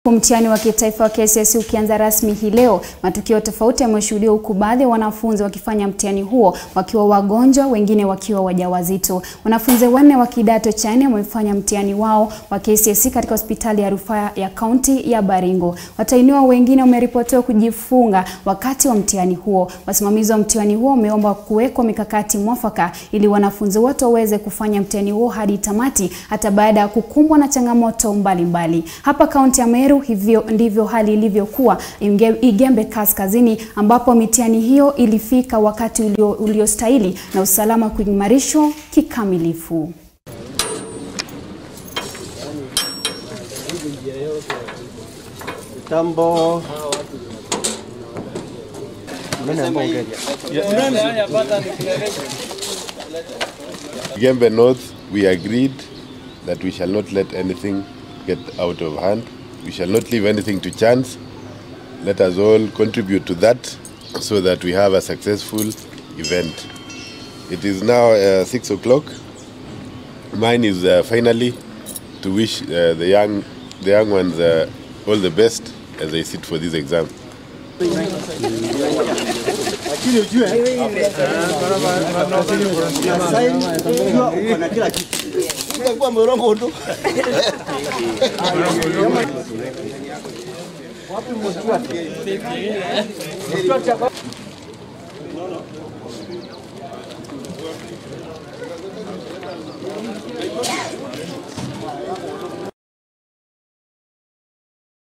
Mtihani wa kitaifa wa KCSE ukianza rasmi hii leo, matukio tofauti yameshuhudiwa huku baadhi ya wanafunzi wakifanya mtihani huo wakiwa wagonjwa, wengine wakiwa wajawazito. Wanafunzi 4 wa kidato cha 4 wamefanya mtihani wao wa KCSE katika hospitali ya rufaa ya kaunti ya Baringo. Watahiniwa wengine wameripotiwa kujifunga wakati wa mtihani huo. Wasimamizi wa mtihani huo wameomba kuwekwa mikakati mwafaka ili wanafunzi wote waweze kufanya mtihani huo hadi tamati hata baada ya kukumbwa na changamoto mbalimbali. Hapa kaunti ya Meru hivyo ndivyo hali ilivyokuwa Igembe Kaskazini, ambapo mitihani hiyo ilifika wakati uliostahili na usalama kuimarishwa kikamilifu. Tambo Igembe North, we agreed that we shall not let anything get out of hand. We shall not leave anything to chance. Let us all contribute to that so that we have a successful event. It is now 6 o'clock. Mine is finally to wish the young ones all the best as they sit for this exam.